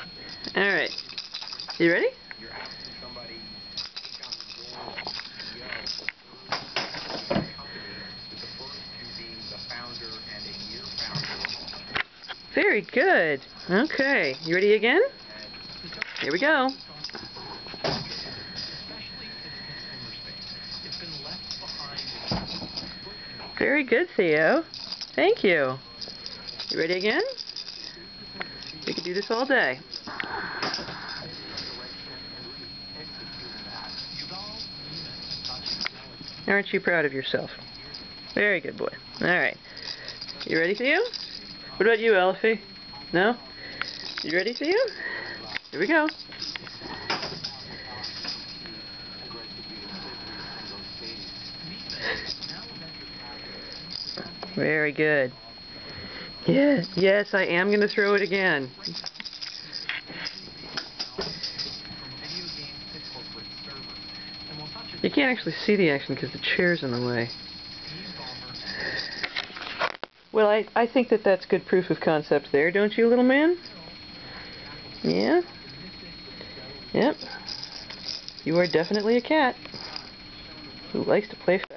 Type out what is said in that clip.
Alright. You ready? Very good. Okay. You ready again? Here we go. Very good, Theo. Thank you. You ready again? We could do this all day. Aren't you proud of yourself? Very good boy. Alright. You ready, Theo? What about you, Elfie? No? You ready, Theo? Here we go. Very good. Yes, I am going to throw it again. You can't actually see the action because the chair's in the way. Well, I think that's good proof of concept there, don't you, little man? Yeah? Yep. You are definitely a cat who likes to play